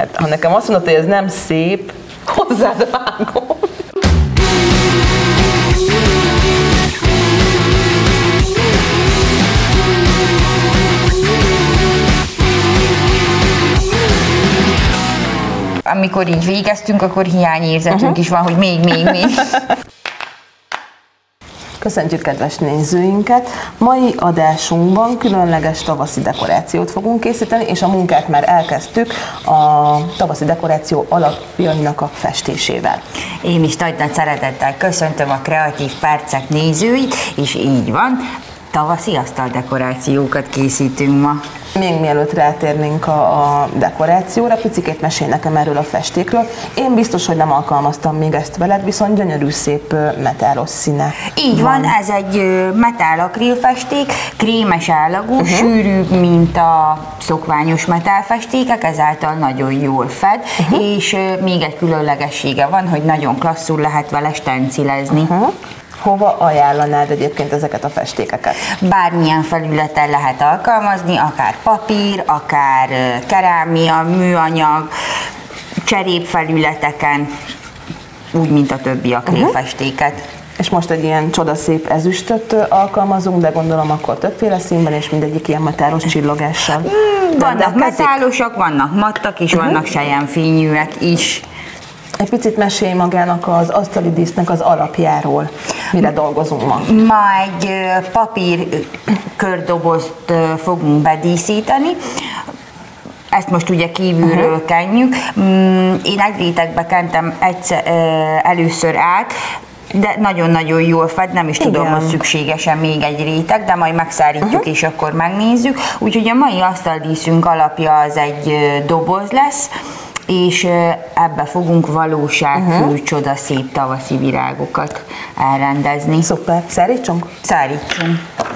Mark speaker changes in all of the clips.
Speaker 1: Hát ha nekem azt mondod, hogy ez nem szép, hozzád vágom.
Speaker 2: Amikor így végeztünk, akkor hiányérzetünk is van, hogy még.
Speaker 1: Köszöntjük kedves nézőinket! Mai adásunkban különleges tavaszi dekorációt fogunk készíteni, és a munkát már elkezdtük a tavaszi dekoráció alapjainak a festésével.
Speaker 2: Én is nagy szeretettel köszöntöm a Kreatív Percek nézőit, és így van, tavaszi asztaldekorációkat készítünk ma.
Speaker 1: Még mielőtt rátérnénk a dekorációra, picikét mesélj nekem erről a festékről. Én biztos, hogy nem alkalmaztam még ezt veled, viszont gyönyörű szép metálos színe.
Speaker 2: Így van, ez egy metál-akril festék, krémes állagú, sűrűbb, mint a szokványos metálfestékek, ezáltal nagyon jól fed, és még egy különlegessége van, hogy nagyon klasszul lehet vele stencilezni.
Speaker 1: Hova ajánlanád egyébként ezeket a festékeket?
Speaker 2: Bármilyen felületen lehet alkalmazni, akár papír, akár kerámia, műanyag, cserépfelületeken, úgy, mint a többi akrilfestéket.
Speaker 1: És most egy ilyen csodaszép ezüstöt alkalmazunk, de gondolom akkor többféle színben, és mindegyik ilyen metálos csillogással.
Speaker 2: Vannak metálosak, vannak mattak, és vannak selyemfényűek is.
Speaker 1: Egy picit mesélj magának az asztali dísznek az alapjáról. Mire dolgozunk ma?
Speaker 2: Ma egy papír kördobozt fogunk bedíszíteni. Ezt most ugye kívülről kenjük. Én egy rétegbe kentem először át, de nagyon-nagyon jól fed, nem is tudom, hogy szükségesen még egy réteg, de majd megszárítjuk és akkor megnézzük. Úgyhogy a mai asztaldíszünk alapja az egy doboz lesz, és ebbe fogunk valósághű, csodaszép tavaszi virágokat elrendezni.
Speaker 1: Szuper, szárítsunk?
Speaker 2: Szárítsunk.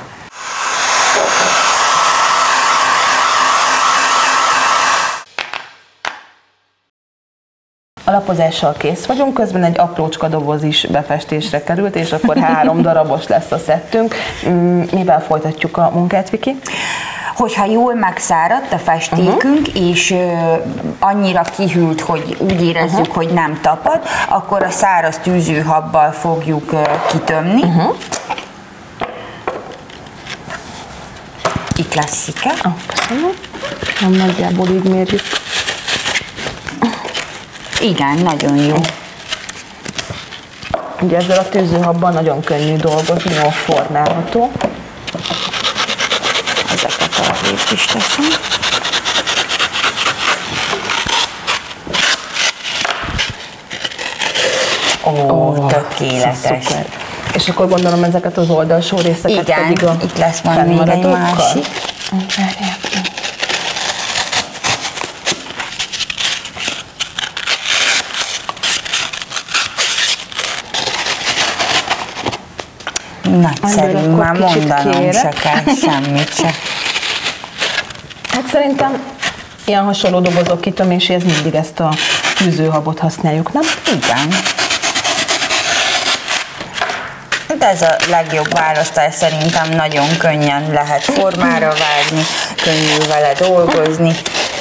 Speaker 1: Alapozással kész vagyunk, közben egy aprócska doboz is befestésre került, és akkor 3 darabos lesz a szettünk. Mivel folytatjuk a munkát, Viki?
Speaker 2: Hogyha jól megszáradt a festékünk, és annyira kihűlt, hogy úgy érezzük, hogy nem tapad, akkor a száraz tűzőhabbal fogjuk kitömni. Itt lesz szike.
Speaker 1: Köszönöm. Nem nagyjából így mérjük.
Speaker 2: Igen, nagyon jó.
Speaker 1: Ugye ezzel a tűzőhabban nagyon könnyű dolgozni, jól formálható.
Speaker 2: Ezeket arrébb is teszem. Ó, tökéletes.
Speaker 1: Szuper. És akkor gondolom ezeket az oldalsó részeket pedig a
Speaker 2: itt lesz majd még egy másik. Nagyszerű, már mondanom se kell semmit se.
Speaker 1: Hát szerintem ilyen hasonló dobozok kitöméséhez mindig ezt a tűzőhabot használjuk, nem?
Speaker 2: Igen. De ez a legjobb választás, szerintem nagyon könnyen lehet formára vágni, könnyű vele dolgozni.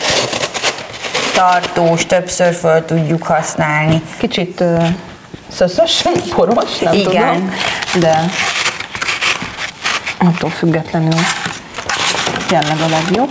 Speaker 2: Tartós, többször föl tudjuk használni.
Speaker 1: Kicsit szöszös, poros, nem tudom, de attól függetlenül tényleg a legjobb.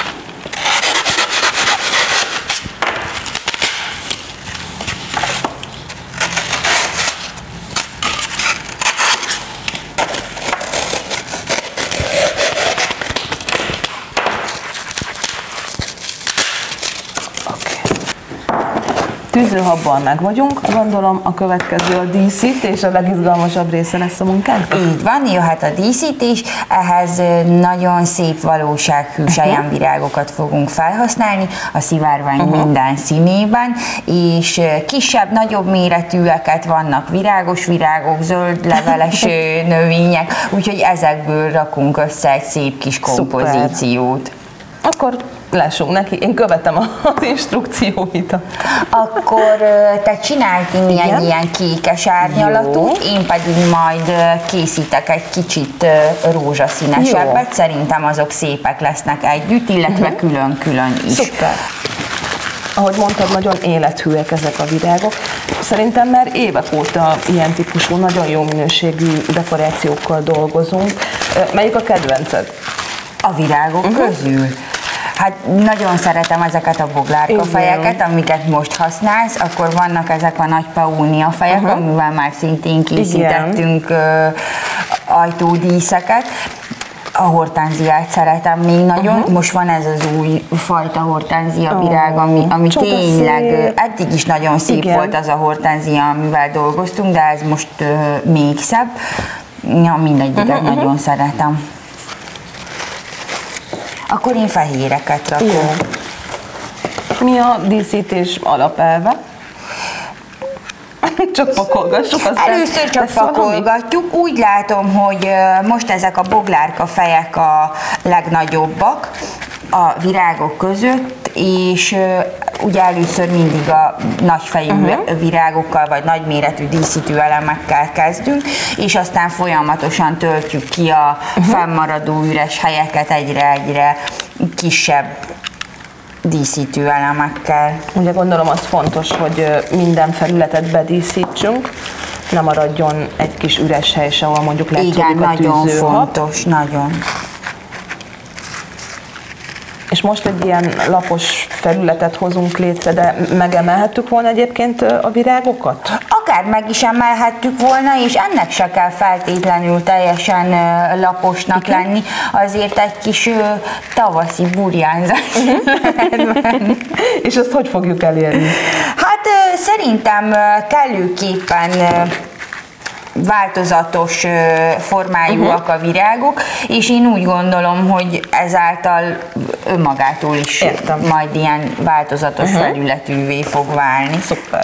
Speaker 1: Tűzőhabbal meg vagyunk, gondolom a következő a díszítés, a legizgalmasabb része lesz a munkánk?
Speaker 2: Így van, jöhet a díszítés, ehhez nagyon szép valósághű selyemvirágokat fogunk felhasználni, a szivárvány minden színében, és kisebb, nagyobb méretűeket vannak, virágos virágok, zöld leveles növények, úgyhogy ezekből rakunk össze egy szép kis kompozíciót.
Speaker 1: Szuper. Akkor lássunk neki, én követem az instrukcióidat.
Speaker 2: Akkor te csinálj egy ilyen kékes árnyalatút, én pedig majd készítek egy kicsit rózsaszínesebbet, szerintem azok szépek lesznek együtt, illetve külön-külön is.
Speaker 1: Szuper. ahogy mondtad, nagyon élethűek ezek a virágok. Szerintem már évek óta ilyen típusú, nagyon jó minőségű dekorációkkal dolgozunk. Melyik a kedvenced?
Speaker 2: A virágok közül? Hát nagyon szeretem ezeket a boglárkafejeket, amiket most használsz, akkor vannak ezek a nagy peónia fejek, amivel már szintén készítettünk ajtódíszeket. A hortánziát szeretem még nagyon. Most van ez az új fajta hortánzia virág, ami tényleg, eddig is nagyon szép volt az a hortánzia, amivel dolgoztunk, de ez most még szebb. Ja, mindegyiket nagyon szeretem. Akkor én fehéreket rakom.
Speaker 1: Jó. Mi a díszítés alapelve? Csak pakolgassuk, aztán...
Speaker 2: Először csak pakolgatjuk. Úgy látom, hogy most ezek a boglárka fejek a legnagyobbak a virágok között, és ugye először mindig a nagyfejű virágokkal, vagy nagyméretű díszítő elemekkel kezdünk, és aztán folyamatosan töltjük ki a fennmaradó üres helyeket egyre-egyre kisebb díszítő elemekkel.
Speaker 1: Ugye gondolom az fontos, hogy minden felületet bedíszítsünk, ne maradjon egy kis üres hely se, ahol mondjuk letszódik a tűzőhab.
Speaker 2: Igen, nagyon fontos, nagyon.
Speaker 1: És most egy ilyen lapos felületet hozunk létre, de megemelhettük volna egyébként a virágokat?
Speaker 2: Akár meg is emelhettük volna, és ennek se kell feltétlenül teljesen laposnak lenni, azért egy kis tavaszi burjánzás.
Speaker 1: És azt hogy fogjuk elérni?
Speaker 2: Hát szerintem kellőképpen változatos formájúak a virágok, és én úgy gondolom, hogy ezáltal önmagától is majd ilyen változatos felületűvé fog válni.
Speaker 1: Szuper.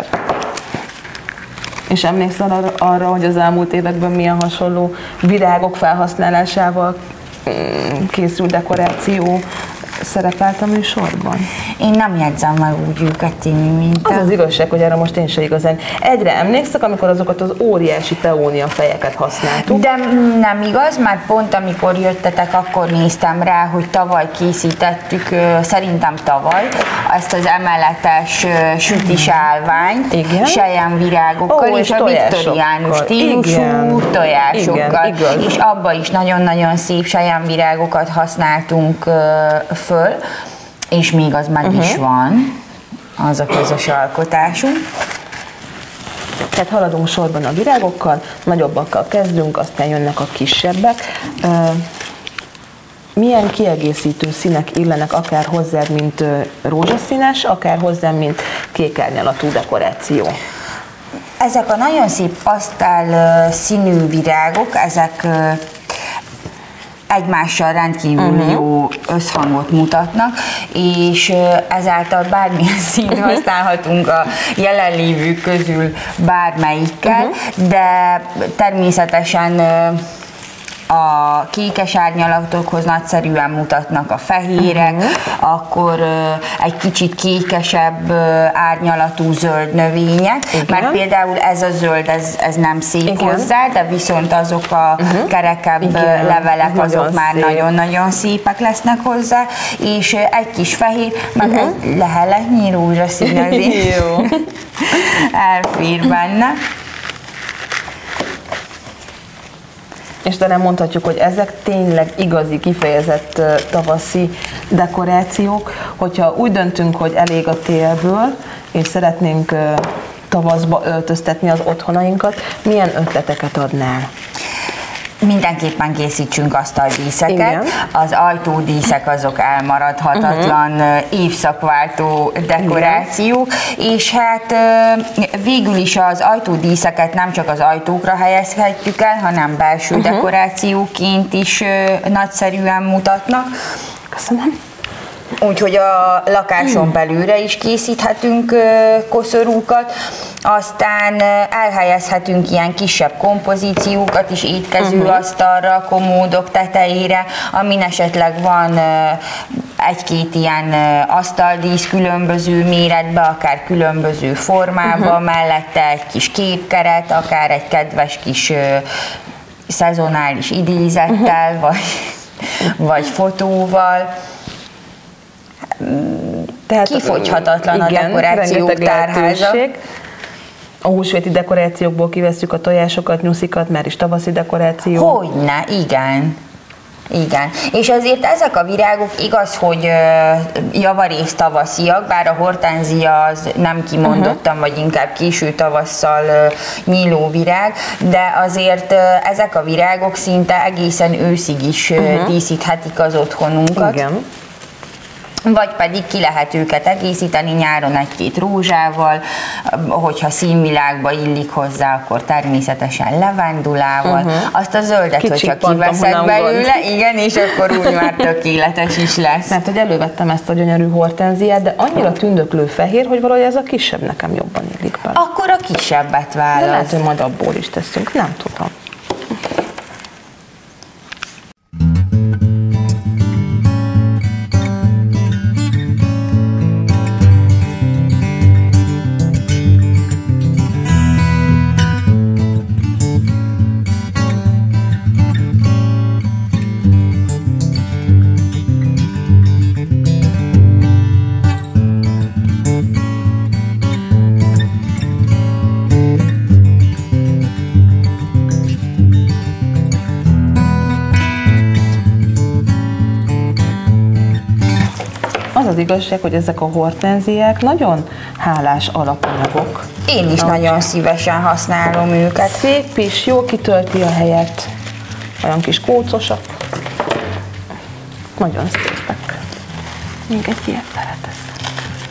Speaker 1: És emlékszel arra, hogy az elmúlt években milyen hasonló virágok felhasználásával készült dekoráció szerepelt a műsorban?
Speaker 2: Én nem jegyzem meg úgy őket, Timi, mint
Speaker 1: az az igazság, hogy erre most én se igazán. Egyre emlékszek, amikor azokat az óriási peónia fejeket használtuk.
Speaker 2: De nem igaz, mert pont amikor jöttetek, akkor néztem rá, hogy tavaly készítettük, szerintem tavaly, ezt az emeletes sütis állványt, selyemvirágokkal és a viktoriánus stílusú tojásokkal. És abba is nagyon-nagyon szép selyemvirágokat használtunk föl, és még az meg is van, az a közös alkotásunk.
Speaker 1: Tehát haladunk sorban a virágokkal, nagyobbakkal kezdünk, aztán jönnek a kisebbek. Milyen kiegészítő színek illenek akár hozzád, mint rózsaszínes, akár hozzám, mint kékárnyalatú dekoráció?
Speaker 2: Ezek a nagyon szép pasztel színű virágok, ezek egymással rendkívül jó összhangot mutatnak, és ezáltal bármilyen színt használhatunk a jelenlévők közül bármelyikkel, de természetesen a kékes árnyalatokhoz nagyszerűen mutatnak a fehérek, akkor egy kicsit kékesebb árnyalatú zöld növények, mert például ez a zöld, ez nem szép hozzá, de viszont azok a kerekebb levelek, azok már nagyon-nagyon szépek lesznek hozzá, és egy kis fehér, meg egy leheletnyi rózsaszínezés elfér benne.
Speaker 1: És de nem mondhatjuk, hogy ezek tényleg igazi, kifejezett tavaszi dekorációk, hogyha úgy döntünk, hogy elég a télből, és szeretnénk tavaszba öltöztetni az otthonainkat, milyen ötleteket adnál?
Speaker 2: Mindenképpen készítsünk asztaldíszeket. Az ajtódíszek azok elmaradhatatlan évszakváltó dekorációk, és hát végül is az ajtódíszeket nem csak az ajtókra helyezhetjük el, hanem belső dekorációként is nagyszerűen mutatnak.
Speaker 1: Köszönöm.
Speaker 2: Úgyhogy a lakáson belülre is készíthetünk koszorúkat, aztán elhelyezhetünk ilyen kisebb kompozíciókat is étkezőasztalra, komódok tetejére, amin esetleg van egy-két ilyen asztaldísz különböző méretben, akár különböző formában, mellette egy kis képkeret, akár egy kedves kis szezonális idézettel, vagy fotóval. Tehát kifogyhatatlan a dekorációk tárháza.
Speaker 1: A húsvéti dekorációkból kivesszük a tojásokat, nyuszikat, mert is tavaszi dekoráció.
Speaker 2: Hogyne, igen. Igen, és azért ezek a virágok igaz, hogy javarészt tavasziak, bár a hortenzia az nem kimondottan, vagy inkább késő tavasszal nyíló virág, de azért ezek a virágok szinte egészen őszig is díszíthetik az otthonunkat.
Speaker 1: Igen.
Speaker 2: Vagy pedig ki lehet őket egészíteni nyáron egy-két rózsával, hogyha színvilágba illik hozzá, akkor természetesen levendulával. Azt a zöldet, hogyha kiveszed belőle, igen, és akkor úgy már tökéletes is lesz.
Speaker 1: Mert hogy elővettem ezt a gyönyörű hortenziát, de annyira tündöklő fehér, hogy valahogy ez a kisebb nekem jobban illik bele.
Speaker 2: Akkor a kisebbet válasz.
Speaker 1: De lehet, hogy majd abból is teszünk, nem tudom. Az igazság, hogy ezek a hortenziák nagyon hálás alapanyagok.
Speaker 2: Én is nagyon szívesen használom őket.
Speaker 1: Szép is, jól kitölti a helyet. Olyan kis kócosak. Nagyon szépek. Még egy ilyet beleteszek.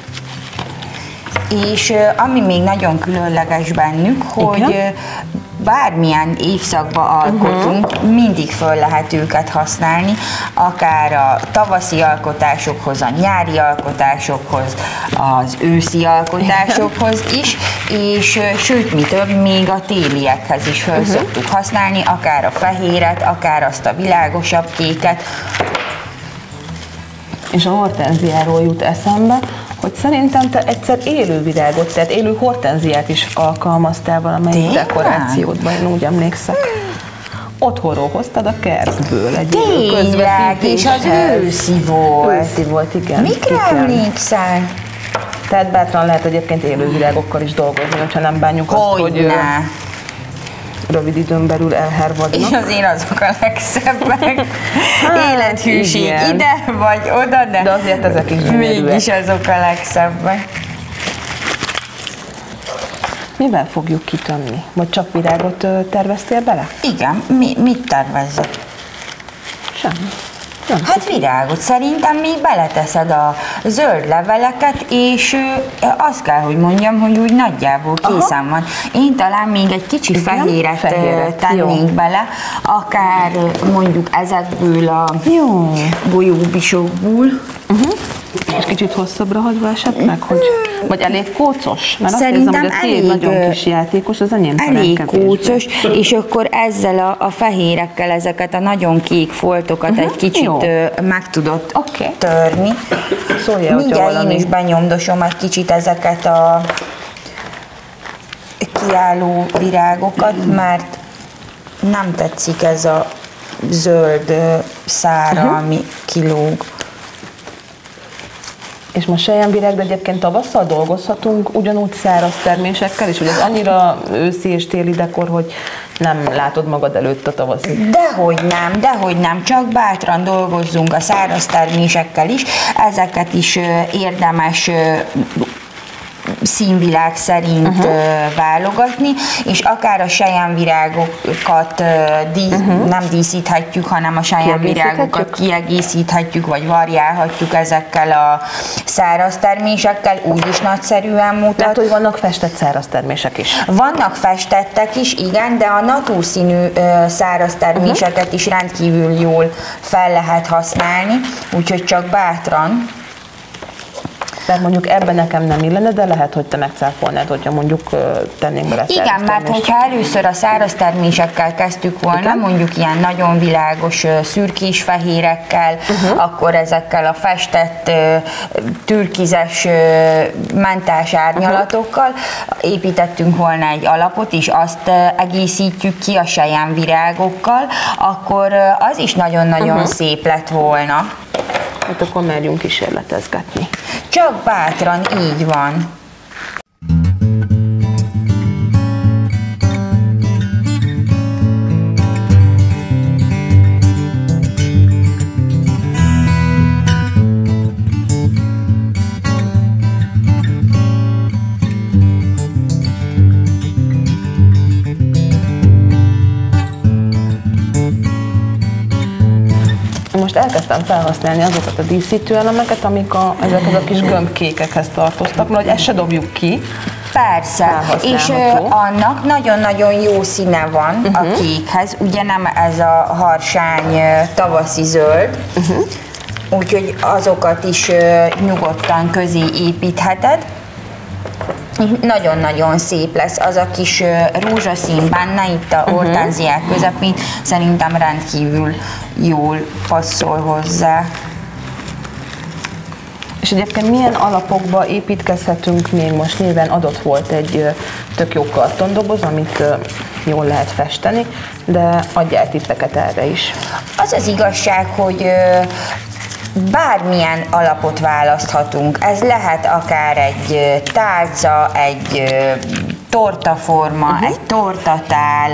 Speaker 2: És ami még nagyon különleges bennük, hogy bármilyen évszakba alkotunk, mindig föl lehet őket használni, akár a tavaszi alkotásokhoz, a nyári alkotásokhoz, az őszi alkotásokhoz is, és sőt, mi több, még a téliekhez is föl szoktuk használni, akár a fehéret, akár azt a világosabb kéket.
Speaker 1: És a hortenziáról jut eszembe, hogy szerintem te egyszer élő virágot, tehát élő hortenziát is alkalmaztál valamelyik dekorációdban, én úgy emlékszek. Otthonról hoztad a kertből egy élő közvetítéssel.
Speaker 2: És az őszi volt.
Speaker 1: Őszi volt, igen.
Speaker 2: Mikre emlékszel?
Speaker 1: Tehát bátran lehet egyébként élő virágokkal is dolgozni, hogyha nem bánjuk azt, hogy rövid időn belül elhervadnak.
Speaker 2: És azért azok a legszebbek. Élethűség ide vagy oda,
Speaker 1: de azért ezek is gyönyörűek.
Speaker 2: Mégis azok a legszebbek.
Speaker 1: Mivel fogjuk kitömni? Vagy csak virágot terveztél bele?
Speaker 2: Igen, mit tervezzek?
Speaker 1: Semmi.
Speaker 2: Hát virágot. Szerintem még beleteszed a zöld leveleket, és azt kell, hogy mondjam, hogy úgy nagyjából készen van. Én talán még egy kicsi fehéret tennék bele, akár mondjuk ezekből a golyóbisokból.
Speaker 1: És kicsit hosszabbra hagyva esetleg, hogy vagy elég kócos? Mert
Speaker 2: szerintem
Speaker 1: azt érzem, hogy a nagyon kis játékos, az enyém
Speaker 2: elég kócos, és akkor ezzel a fehérekkel ezeket a nagyon kék foltokat egy kicsit meg tudod törni.
Speaker 1: Szóljál,
Speaker 2: mindjárt én is benyomdosom egy kicsit ezeket a kiálló virágokat, mert nem tetszik ez a zöld szára, ami kilóg.
Speaker 1: És most selyemvirág, de egyébként tavasszal dolgozhatunk ugyanúgy száraz termésekkel, és hogy ez annyira őszi és téli dekor, hogy nem látod magad előtt a tavaszi.
Speaker 2: Dehogy nem, csak bátran dolgozzunk a száraz termésekkel is, ezeket is érdemes színvilág szerint válogatni, és akár a selyemvirágokat nem díszíthetjük, hanem a selyemvirágokat kiegészíthetjük, vagy variálhatjuk ezekkel a száraz termésekkel, úgyis nagyszerűen mutat.
Speaker 1: Tehát, hogy vannak festett száraz termések is.
Speaker 2: Vannak festettek is, igen, de a natúrszínű száraz terméseket is rendkívül jól fel lehet használni, úgyhogy csak bátran.
Speaker 1: Tehát mondjuk ebben nekem nem illene, de lehet, hogy te megcáfolnád, hogyha mondjuk tennénk bele száraz
Speaker 2: termést. Mert hogyha először a száraz termésekkel kezdtük volna, mondjuk ilyen nagyon világos szürkés fehérekkel, akkor ezekkel a festett türkizes mentás árnyalatokkal építettünk volna egy alapot, és azt egészítjük ki a selyemvirágokkal, akkor az is nagyon-nagyon szép lett volna.
Speaker 1: Hát akkor merjünk kísérletezgetni.
Speaker 2: Csak bátran, így van.
Speaker 1: Most elkezdtem felhasználni azokat a díszítőelemeket, amik ezekhez a kis gömbkékekhez tartoztak, mert hogy ezt se dobjuk ki.
Speaker 2: Persze, és annak nagyon-nagyon jó színe van a kékhez, ugye nem ez a harsány tavaszi zöld, úgyhogy azokat is nyugodtan közé építheted. Nagyon-nagyon szép lesz az a kis rózsaszín benne, itt a hortenziák közepén, szerintem rendkívül jól passzol hozzá.
Speaker 1: És egyébként milyen alapokba építkezhetünk még most? Nyilván adott volt egy tök jó kartondoboz, amit jól lehet festeni, de adjál tippeket erre is.
Speaker 2: Az az igazság, hogy bármilyen alapot választhatunk. Ez lehet akár egy tálca, egy tortaforma, egy tortatál,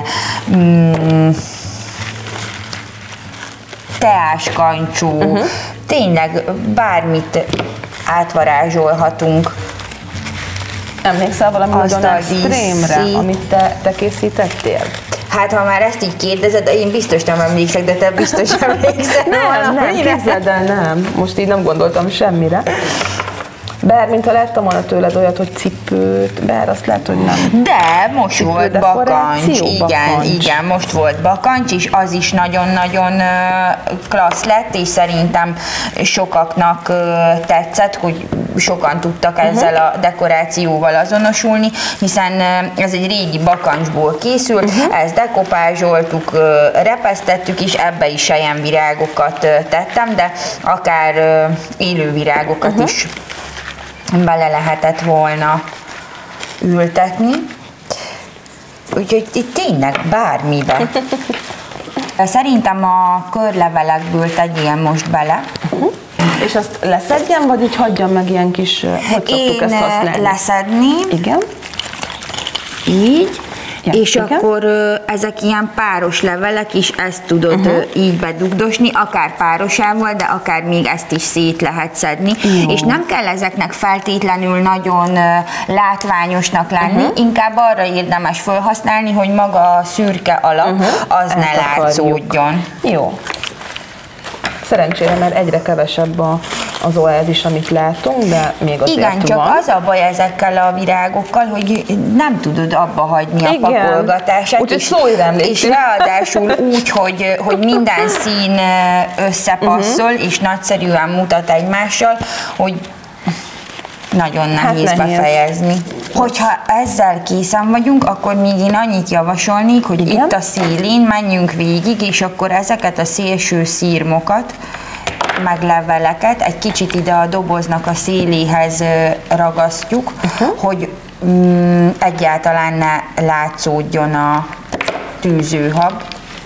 Speaker 2: teáskancsú, tényleg bármit átvarázsolhatunk.
Speaker 1: Emlékszel valami nagyon extrémre, amit te készítettél?
Speaker 2: Hát, ha már ezt így kérdezed, én biztos nem emlékszek, de te biztos emlékszel.
Speaker 1: Nem, képzeld el, nem. Most így nem gondoltam semmire. Bár, mintha láttam volna tőled olyat, hogy cipőt, bár azt lehet, hogy nem.
Speaker 2: De most volt bakancs, igen, most volt bakancs, és az is nagyon-nagyon klassz lett, és szerintem sokaknak tetszett, hogy sokan tudtak ezzel a dekorációval azonosulni, hiszen ez egy régi bakancsból készült, ezt dekopázsoltuk, repesztettük, és ebbe is selyemvirágokat tettem, de akár élővirágokat is bele lehetett volna ültetni. Úgyhogy itt tényleg bármibe. Szerintem a körlevelekből tegyél most bele.
Speaker 1: És azt leszedjem, vagy így hagyjam meg ilyen kis, hogy szoktuk ezt használni?
Speaker 2: Leszedni.
Speaker 1: Igen.
Speaker 2: Így. Ja, és igen. Akkor ezek ilyen páros levelek is, ezt tudod így bedugdosni, akár párosával, de akár még ezt is szét lehet szedni. Jó. És nem kell ezeknek feltétlenül nagyon látványosnak lenni, inkább arra érdemes felhasználni, hogy maga a szürke alap az ne látszódjon.
Speaker 1: Jó. Szerencsére, mert egyre kevesebb az oázis, amit látunk, de még azért
Speaker 2: igen, csak
Speaker 1: van.
Speaker 2: az a baj ezekkel a virágokkal, hogy nem tudod abba hagyni a pakolgatását. És ráadásul úgy, hogy minden szín összepasszol, és nagyszerűen mutat egymással, hogy nagyon nehéz befejezni. Hogyha ezzel készen vagyunk, akkor még én annyit javasolnék, hogy itt a szélén menjünk végig, és akkor ezeket a szélső szírmokat, meg leveleket egy kicsit ide a doboznak a széléhez ragasztjuk, hogy egyáltalán ne látszódjon a tűzőhab.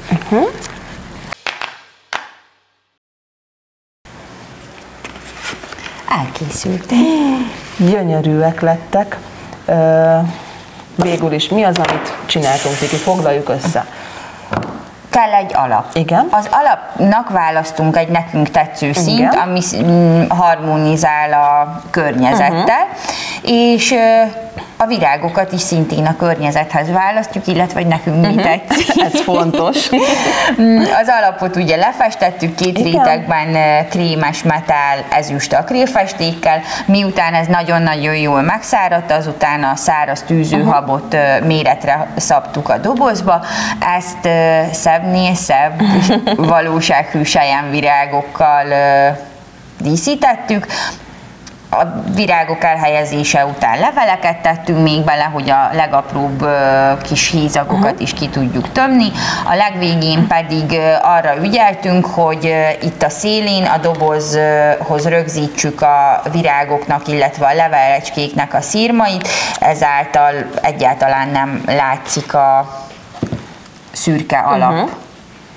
Speaker 2: Elkészült.
Speaker 1: Gyönyörűek lettek. Végül is mi az, amit csináltunk, Viki? Foglaljuk össze.
Speaker 2: Kell egy alap.
Speaker 1: Igen.
Speaker 2: Az alapnak választunk egy nekünk tetsző színt, ami harmonizál a környezettel, és a virágokat is szintén a környezethez választjuk, illetve hogy nekünk mi tetszik.
Speaker 1: Ez fontos.
Speaker 2: Az alapot ugye lefestettük 2 rétegben krémes metál ezüst akrilfestékkel, miután ez nagyon-nagyon jól megszáradt, azután a száraz tűzőhabot méretre szabtuk a dobozba, ezt szebbnél szebb valósághű selyemvirágokkal díszítettük. A virágok elhelyezése után leveleket tettünk még bele, hogy a legapróbb kis hézagokat is ki tudjuk tömni. A legvégén pedig arra ügyeltünk, hogy itt a szélén a dobozhoz rögzítsük a virágoknak, illetve a levelecskéknek a szírmait, ezáltal egyáltalán nem látszik a szürke alap.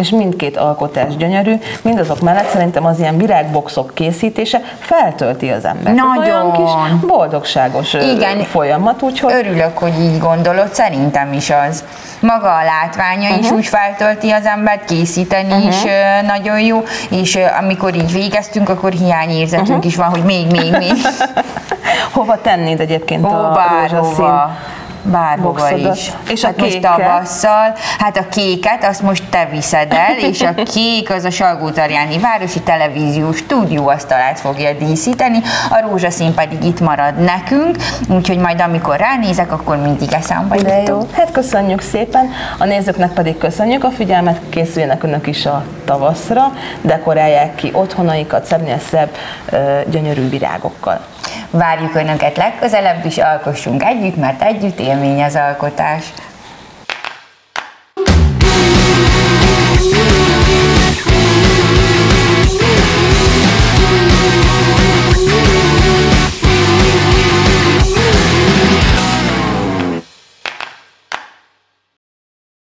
Speaker 1: és mindkét alkotás gyönyörű, mindazok mellett szerintem az ilyen virágboxok készítése feltölti az embert.
Speaker 2: Nagyon.
Speaker 1: Ez olyan kis boldogságos folyamat, úgyhogy...
Speaker 2: Örülök, hogy így gondolod, szerintem is az. Maga a látványa is úgy feltölti az embert, készíteni is nagyon jó, és amikor így végeztünk, akkor hiányérzetünk is van, hogy még.
Speaker 1: Hova tennéd egyébként a rózsaszín
Speaker 2: bárhova
Speaker 1: boxodat?
Speaker 2: is.
Speaker 1: És
Speaker 2: hát
Speaker 1: a
Speaker 2: most tavasszal, hát a kéket azt most te viszed el, és a kék az a Salgótarjáni Városi Televíziós Stúdióasztalát fogja díszíteni, a rózsaszín pedig itt marad nekünk, úgyhogy majd amikor ránézek, akkor mindig eszembe jutok.
Speaker 1: Jó, hát köszönjük szépen, a nézőknek pedig köszönjük a figyelmet, készüljenek önök is a tavaszra, dekorálják ki otthonaikat szebb gyönyörű virágokkal.
Speaker 2: Várjuk Önöket legközelebb is, alkossunk együtt, mert együtt élmény az alkotás.